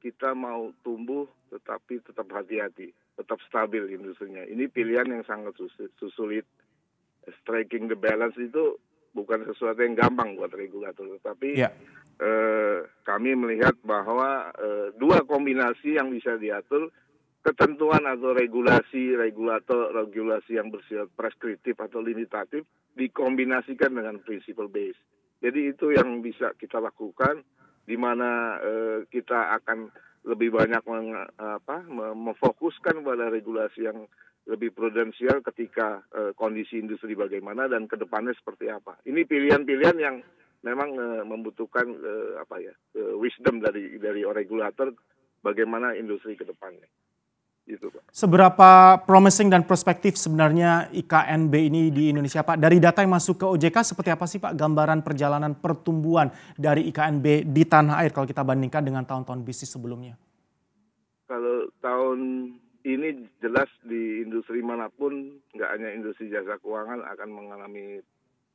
kita mau tumbuh tetapi tetap hati-hati, tetap stabil industrinya. Ini pilihan yang sangat sulit. Striking the balance itu bukan sesuatu yang gampang buat regulator, tetapi Ya. kami melihat bahwa dua kombinasi yang bisa diatur, ketentuan atau regulasi yang bersifat preskriptif atau limitatif dikombinasikan dengan principle base. Jadi itu yang bisa kita lakukan, di mana kita akan lebih banyak memfokuskan pada regulasi yang lebih prudensial ketika kondisi industri bagaimana dan kedepannya seperti apa. Ini pilihan-pilihan yang memang membutuhkan wisdom dari regulator bagaimana industri kedepannya. Gitu, Pak. Seberapa promising dan prospektif sebenarnya IKNB ini di Indonesia, Pak? Dari data yang masuk ke OJK seperti apa sih, Pak, gambaran perjalanan pertumbuhan dari IKNB di tanah air kalau kita bandingkan dengan tahun-tahun bisnis sebelumnya? Kalau tahun ini jelas di industri manapun, nggak hanya industri jasa keuangan akan mengalami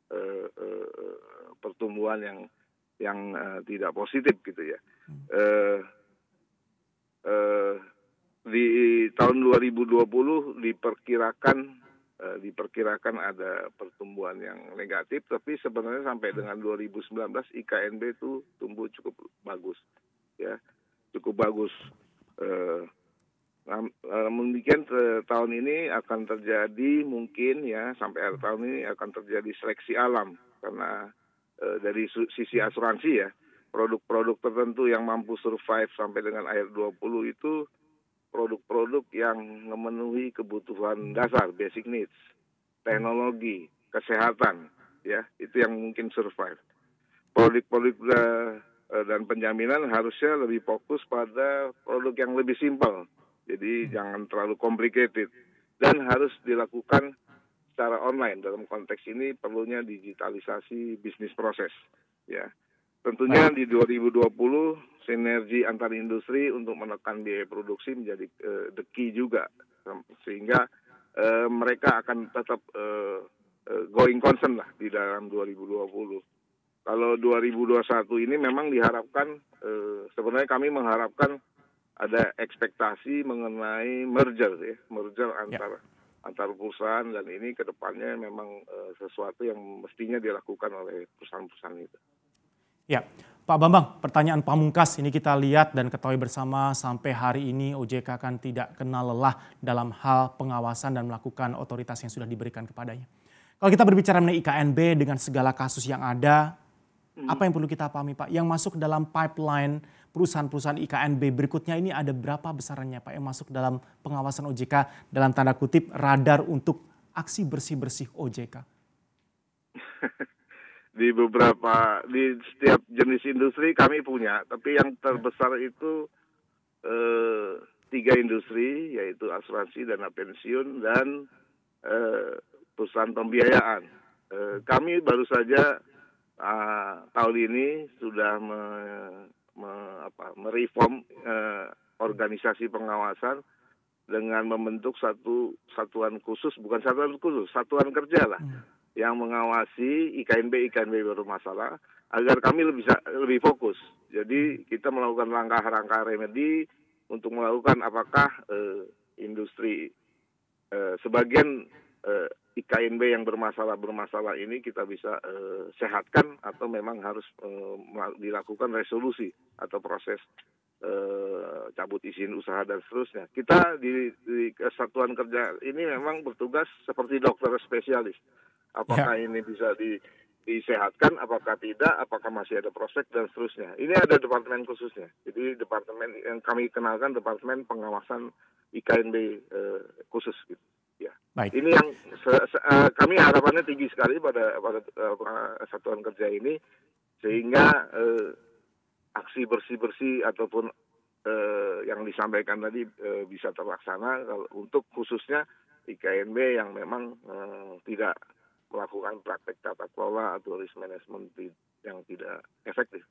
pertumbuhan yang tidak positif gitu ya. Di tahun 2020 diperkirakan ada pertumbuhan yang negatif, tapi sebenarnya sampai dengan 2019 IKNB itu tumbuh cukup bagus, ya, cukup bagus. Mungkin tahun ini akan terjadi mungkin ya sampai akhir tahun ini akan terjadi seleksi alam karena dari sisi asuransi ya, produk-produk tertentu yang mampu survive sampai dengan akhir 20 itu produk-produk yang memenuhi kebutuhan dasar, basic needs, teknologi, kesehatan, ya, itu yang mungkin survive. Produk-produk dan penjaminan harusnya lebih fokus pada produk yang lebih simpel, jadi jangan terlalu complicated, dan harus dilakukan secara online. Dalam konteks ini perlunya digitalisasi bisnis proses, ya. Tentunya di 2020 sinergi antar industri untuk menekan biaya produksi menjadi the key juga, sehingga mereka akan tetap going concern lah di dalam 2020. Kalau 2021 ini memang diharapkan, sebenarnya kami mengharapkan ada ekspektasi mengenai merger antar perusahaan, dan ini kedepannya memang sesuatu yang mestinya dilakukan oleh perusahaan-perusahaan itu. Ya, Pak Bambang, pertanyaan pamungkas ini kita lihat dan ketahui bersama sampai hari ini OJK kan tidak kenal lelah dalam hal pengawasan dan melakukan otoritas yang sudah diberikan kepadanya. Kalau kita berbicara mengenai IKNB dengan segala kasus yang ada, apa yang perlu kita pahami, Pak? Yang masuk dalam pipeline perusahaan-perusahaan IKNB berikutnya ini ada berapa besarannya, Pak, yang masuk dalam pengawasan OJK dalam tanda kutip radar untuk aksi bersih-bersih OJK? Di setiap jenis industri kami punya, tapi yang terbesar itu 3 industri, yaitu asuransi, dana pensiun, dan perusahaan pembiayaan. Kami baru saja tahun ini sudah mereform organisasi pengawasan dengan membentuk satuan kerja lah, yang mengawasi IKNB bermasalah agar kami lebih fokus. Jadi kita melakukan langkah-langkah remedi untuk melakukan apakah industri sebagian IKNB yang bermasalah ini kita bisa sehatkan atau memang harus dilakukan resolusi atau proses cabut izin usaha dan seterusnya. Kita di kesatuan kerja ini memang bertugas seperti dokter spesialis. Apakah ini bisa disehatkan, apakah tidak, apakah masih ada prospek dan seterusnya. Ini ada departemen khususnya. Jadi departemen yang kami kenalkan departemen pengawasan IKNB khusus gitu. Ya. Baik. Ini yang kami harapannya tinggi sekali pada satuan kerja ini, sehingga aksi bersih-bersih ataupun yang disampaikan tadi bisa terlaksana untuk khususnya IKNB yang memang tidak melakukan praktek tata kelola atau risk management yang tidak efektif.